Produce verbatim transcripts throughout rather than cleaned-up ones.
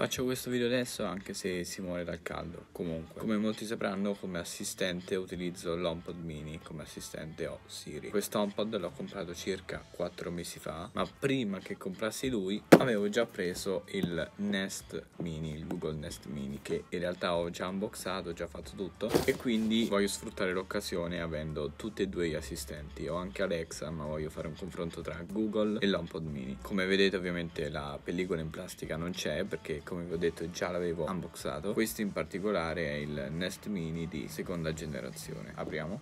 Faccio questo video adesso anche se si muore dal caldo. Comunque, come molti sapranno, come assistente utilizzo l'HomePod mini. Come assistente ho Siri. Questo HomePod l'ho comprato circa quattro mesi fa, ma prima che comprassi lui avevo già preso il Nest Mini, il Google Nest Mini, che in realtà ho già unboxato, ho già fatto tutto, e quindi voglio sfruttare l'occasione avendo tutti e due gli assistenti. Ho anche Alexa, ma voglio fare un confronto tra Google e l'HomePod mini. Come vedete, ovviamente la pellicola in plastica non c'è perché, come vi ho detto, già l'avevo unboxato. Questo in particolare è il Nest Mini di seconda generazione. Apriamo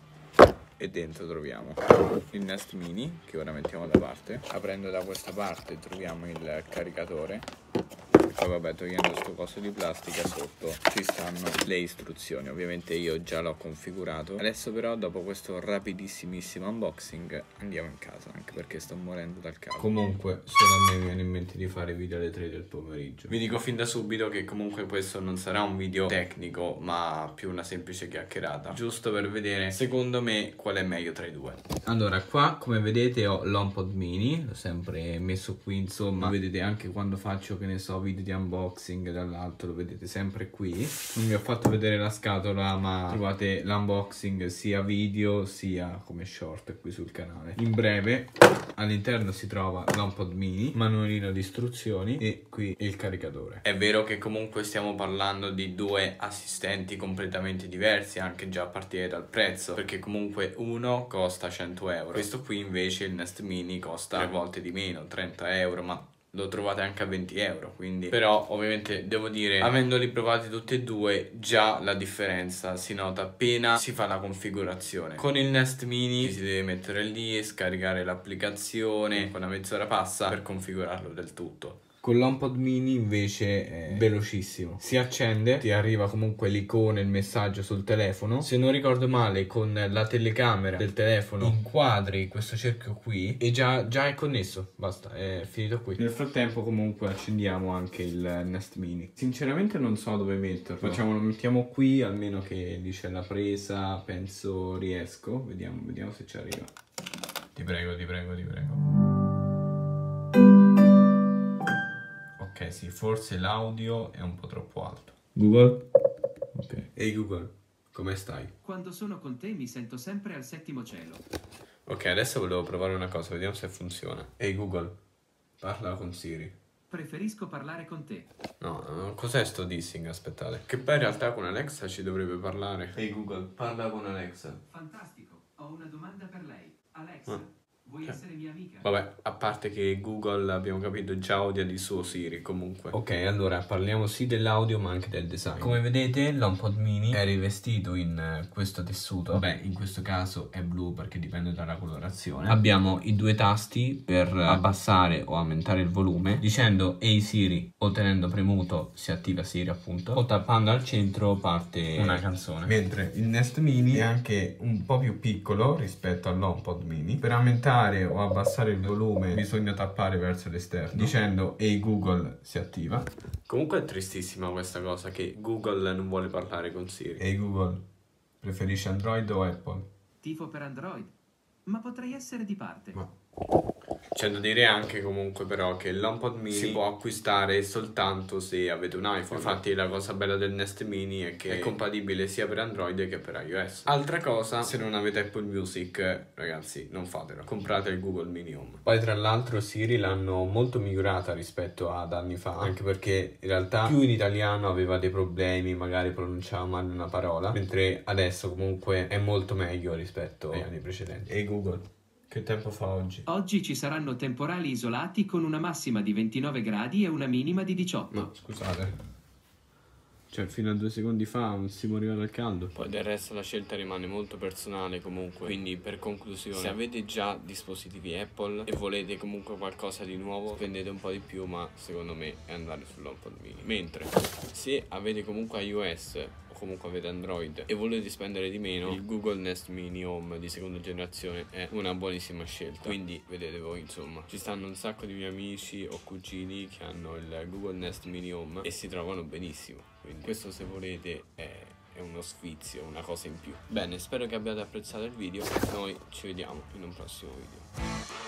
e dentro troviamo il Nest Mini, che ora mettiamo da parte. Aprendo da questa parte troviamo il caricatore. Poi vabbè, togliendo sto coso di plastica, sotto ci stanno le istruzioni. Ovviamente io già l'ho configurato. Adesso però, dopo questo rapidissimissimo unboxing, andiamo in casa, anche perché sto morendo dal caldo. Comunque, solo a me mi viene in mente di fare video alle tre del pomeriggio. Vi dico fin da subito che comunque questo non sarà un video tecnico, ma più una semplice chiacchierata, giusto per vedere secondo me qual è meglio tra i due. Allora, qua come vedete ho l'HomePod mini, l'ho sempre messo qui, insomma. Lo vedete anche quando faccio, che ne so, video di unboxing dall'alto, lo vedete sempre qui. Non vi ho fatto vedere la scatola, ma trovate l'unboxing sia video sia come short qui sul canale. In breve, all'interno si trova l'HomePod mini, manualino di istruzioni e qui il caricatore. È vero che comunque stiamo parlando di due assistenti completamente diversi, anche già a partire dal prezzo, perché comunque uno costa cento euro, questo qui invece, il Nest Mini, costa tre volte di meno, trenta euro, ma lo trovate anche a venti euro, quindi. Però ovviamente devo dire, avendoli provati tutti e due, già la differenza si nota appena si fa la configurazione. Con il Nest Mini si deve mettere lì e scaricare l'applicazione, una mezz'ora passa per configurarlo del tutto. Con l'HomePod mini invece è velocissimo, si accende, ti arriva comunque l'icona, il messaggio sul telefono. Se non ricordo male, con la telecamera del telefono inquadri questo cerchio qui e già, già è connesso, basta, è finito qui. Nel frattempo comunque accendiamo anche il Nest Mini. Sinceramente non so dove metterlo, facciamo, lo mettiamo qui, almeno che lì c'è la presa, penso riesco. Vediamo, vediamo se ci arriva. Ti prego, ti prego, ti prego. Ok, sì, forse l'audio è un po' troppo alto. Google? Ok. Ehi hey Google, come stai? Quando sono con te mi sento sempre al settimo cielo. Ok, adesso volevo provare una cosa, vediamo se funziona. Ehi hey Google, parla con Siri. Preferisco parlare con te. No, no, cos'è sto dissing? Aspettate. Che poi in realtà con Alexa ci dovrebbe parlare. Ehi hey Google, parla con Alexa. Fantastico, ho una domanda per lei. Alexa, Ah. vuoi Okay. essere mia amica? Vabbè, a parte che Google, abbiamo capito, già odia di suo Siri comunque. Ok, allora parliamo sì dell'audio ma anche del design. Come vedete l'HomePod mini è rivestito in questo tessuto. Vabbè, in questo caso è blu perché dipende dalla colorazione. Abbiamo i due tasti per abbassare o aumentare il volume. Dicendo Ehi Siri o tenendo premuto si attiva Siri appunto, o tappando al centro parte una canzone. Mentre il Nest Mini è anche un po' più piccolo rispetto all'HomePod mini. Per aumentare o abbassare il volume bisogna tappare verso l'esterno dicendo Ehi Google si attiva. Comunque è tristissima questa cosa che Google non vuole parlare con Siri. Ehi Google, preferisci Android o Apple? Tifo per Android, ma potrei essere di parte. Ma c'è da dire anche comunque però che l'HomePod mini si può acquistare soltanto se avete un iPhone. Infatti la cosa bella del Nest Mini è che è compatibile sia per Android che per iOS. Altra cosa, se non avete Apple Music, ragazzi, non fatelo, comprate il Google Mini Home. Poi tra l'altro Siri l'hanno molto migliorata rispetto ad anni fa, anche perché in realtà più in italiano aveva dei problemi, magari pronunciava male una parola, mentre adesso comunque è molto meglio rispetto agli anni precedenti. Ehi Google, che tempo fa oggi? Oggi ci saranno temporali isolati con una massima di ventinove gradi e una minima di diciotto. No, scusate. Cioè, fino a due secondi fa non si moriva dal caldo. Poi del resto la scelta rimane molto personale comunque. Quindi per conclusione, se avete già dispositivi Apple e volete comunque qualcosa di nuovo, spendete un po' di più, ma secondo me è andare sull'HomePod mini. Mentre se avete comunque iOS o comunque avete Android e volete spendere di meno, il Google Nest Mini Home di seconda generazione è una buonissima scelta. Quindi vedete voi, insomma, ci stanno un sacco di miei amici o cugini che hanno il Google Nest Mini Home e si trovano benissimo. Quindi questo, se volete, è, è uno sfizio, una cosa in più. Bene, spero che abbiate apprezzato il video. Noi ci vediamo in un prossimo video.